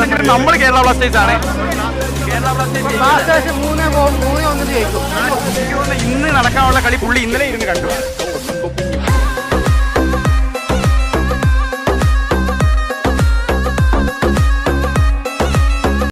കളിച്ചിട്ട് നമ്മൾ കേരള ബ്ലാസ്റ്റേഴ്സ് ആണ്. കേരള ബ്ലാസ്റ്റേഴ്സ് 3-1 ജയിക്കും. ഇന്ന് നടക്കാനുള്ള കളി പുള്ളി ഇന്നലെ ഇരുന്ന് കണ്ടു.